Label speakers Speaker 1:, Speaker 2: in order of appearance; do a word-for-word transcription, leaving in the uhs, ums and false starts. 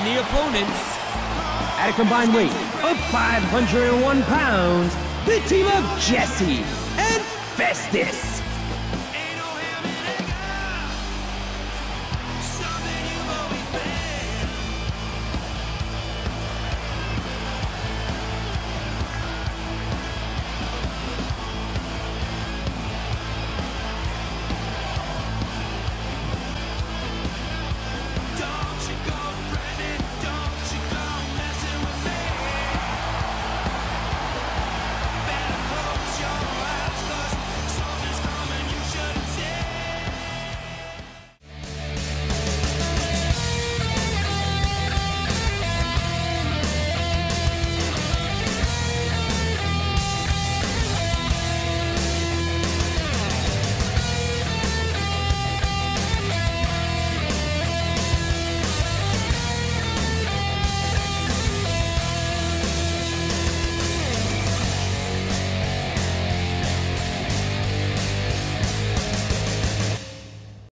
Speaker 1: the opponents,
Speaker 2: at a combined weight of five hundred one pounds, the team of Jesse and Festus.